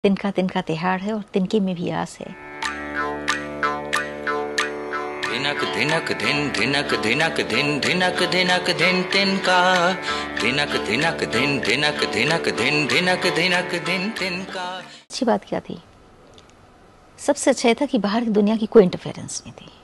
तिनका तिनका तिहाड़ है और तिनके में भी आस है। धिनक धिनक धिन धिनक धिनक धिन धिनक धिनक धिन तिनका धिनक धिनक धिन धिनक धिनक धिन धिनक धिनक धिन तिनका। अच्छी बात क्या थी? सबसे अच्छा ये था कि बाहर की दुनिया की कोई इंटरफेरेंस नहीं थी।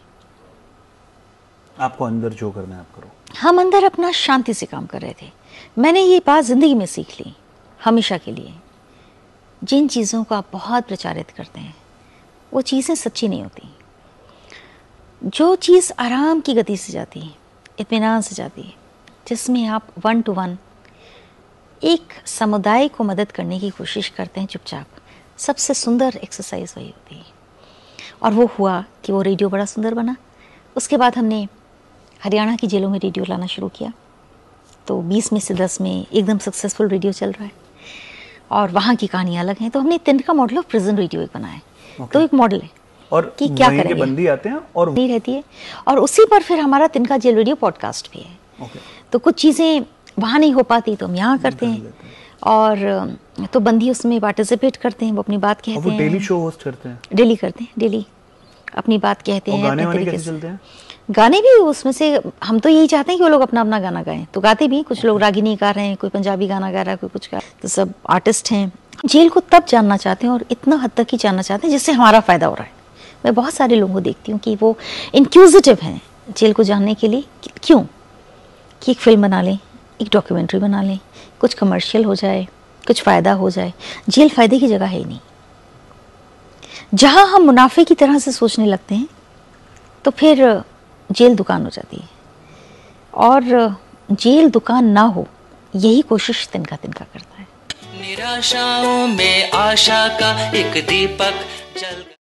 आपको अंदर जो करना है आप करो। हम अंदर अपना शांति से काम कर रहे थे। मैंने ये बात जिंदगी में सीख ली हमेशा के लिए। जिन चीज़ों को आप बहुत प्रचारित करते हैं वो चीज़ें सच्ची नहीं होती। जो चीज़ आराम की गति से जाती है, इत्मीनान से जाती है, जिसमें आप 1 to 1 एक समुदाय को मदद करने की कोशिश करते हैं चुपचाप, सबसे सुंदर एक्सरसाइज वही होती है। और वो हुआ कि वो रेडियो बड़ा सुंदर बना। उसके बाद हमने हरियाणा की जेलों में रेडियो लाना शुरू किया, तो 20 में से 10 में एकदम सक्सेसफुल रेडियो चल रहा है और वहाँ की कहानियाँ अलग हैं। तो हमने तिनका मॉडल ऑफ प्रिजन रेडियो एक बनाया है। तो एक मॉडल है और कि क्या करेंगे, बंदी आते हैं और नहीं रहती है, और उसी पर फिर हमारा तिनका जेल रेडियो पॉडकास्ट भी है। तो कुछ चीज़ें वहाँ नहीं हो पाती तो हम यहाँ करते हैं, और तो बंदी उसमें पार्टिसिपेट करते हैं, वो अपनी बात कहते हैं। डेली शो होस्ट करते हैं? डेली करते हैं, डेली अपनी बात कहते हैं। गाने वाने कैसे चलते हैं? गाने भी उसमें से हम तो यही चाहते हैं कि वो लोग अपना अपना गाना गाएं, तो गाते भी। कुछ लोग रागिनी गा रहे हैं, कोई पंजाबी गाना गा रहा है, कोई कुछ गा, तो सब आर्टिस्ट हैं। जेल को तब जानना चाहते हैं और इतना हद तक ही जानना चाहते हैं जिससे हमारा फ़ायदा हो रहा है। मैं बहुत सारे लोगों को देखती हूँ कि वो इंक्यूजिटिव हैं जेल को जानने के लिए। क्यों? कि एक फिल्म बना लें, एक डॉक्यूमेंट्री बना लें, कुछ कमर्शियल हो जाए, कुछ फ़ायदा हो जाए। जेल फ़ायदे की जगह है ही नहीं। जहाँ हम मुनाफे की तरह से सोचने लगते हैं तो फिर जेल दुकान हो जाती है, और जेल दुकान ना हो यही कोशिश तिनका तिनका करता है। निराशाओं में आशा का एक दीपक जल